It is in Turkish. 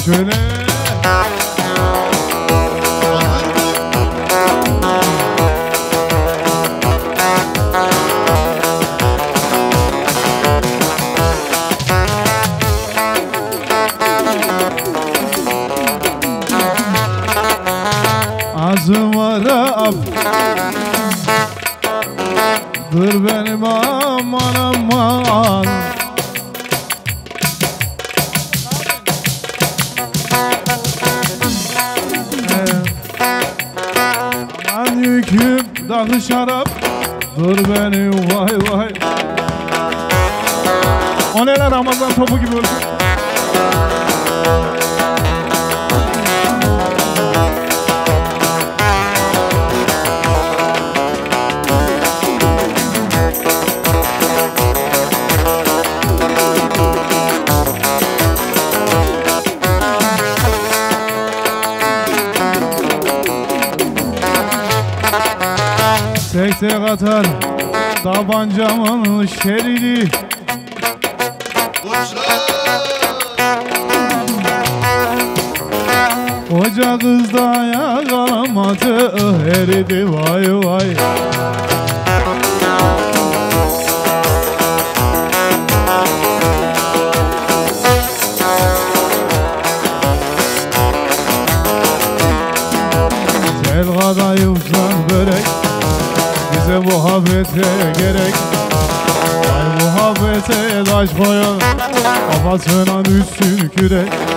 şöyle. Azım var af, dur benim aman aman. Aman yüküm dağı şarap, dur benim vay vay. O neler Ramazan topu gibi oldu. Tek tek atar tabancamın şeridi. Koca kız da yakalamadı, eridi vay vay. Tel kadayıftan börek, bize muhabbete gerek. Ay muhabbete taş koyar, kafasına düşsün kürek.